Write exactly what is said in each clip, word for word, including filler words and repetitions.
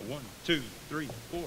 One, two, three, four.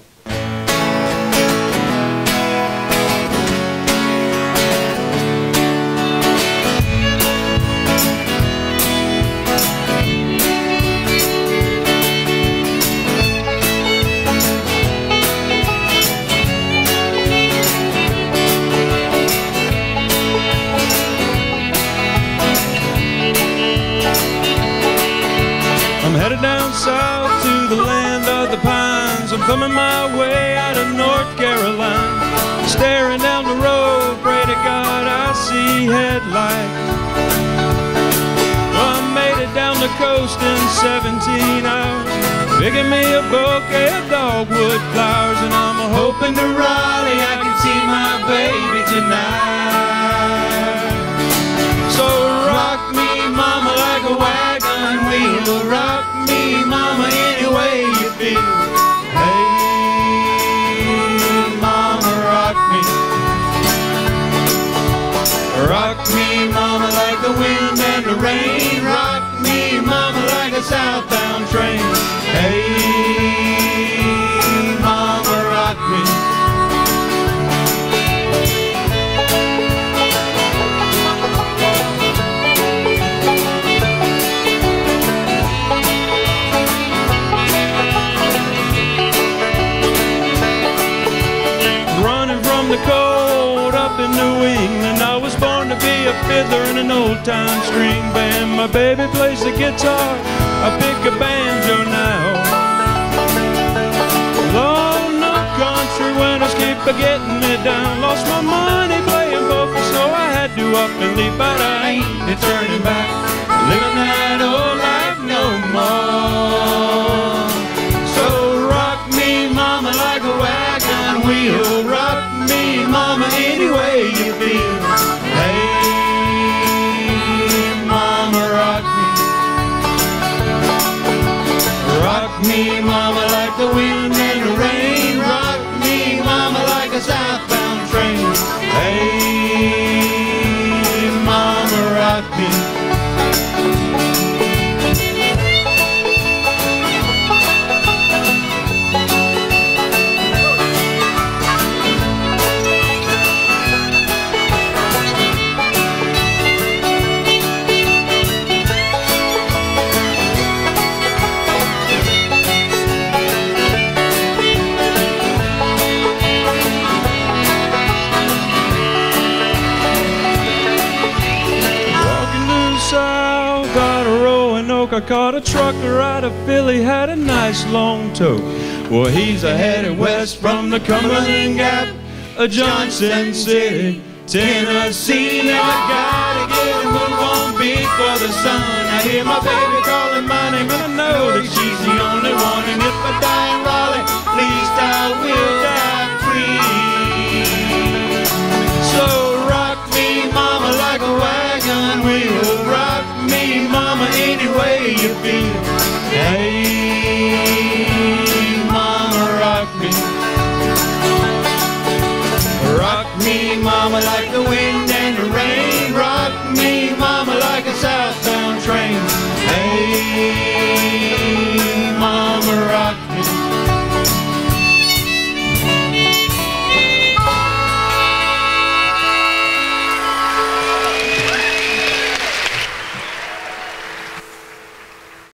I'm headed down south to the land of the pines. I'm coming my way out of North Carolina. Staring down the road, pray to God I see headlights. Well, I made it down the coast in seventeen hours, picking me a bouquet of dogwood flowers, and I'm hoping to Raleigh I can see my baby tonight. So rock me, mama, like a wagon wheel. Rock me, mama, any way you feel. Hey, mama, rock me. Rock me, mama, like the wind and the rain. Rock me, mama, like a southbound train. Hey, mama, rock me. The cold up in New England, I was born to be a fiddler in an old-time string band. My baby plays the guitar, I pick a banjo now. Long no country winners keep getting me down. Lost my money playing poker, so I had to up and leave, but I ain't turning back, living that old life no more. So rock me, mama, like a wagon wheel. Rock me, mama, any way you feel. Hey, mama, rock me. Rock me, mama, like the wind and the rain. Rock me, mama, like a southbound train. Hey, mama, rock me. I caught a trucker out of Philly, had a nice long tote. Well, he's a headed west from the Cumberland Gap, a Johnson City, Tennessee. Now I gotta get a move on before the sun. I hear my baby calling my name, and I know that she's the only one. And if I die in Raleigh, at least I will die free. So rock me, mama, like a wagon wheel. Rock me, mama, any way you feel. Hey,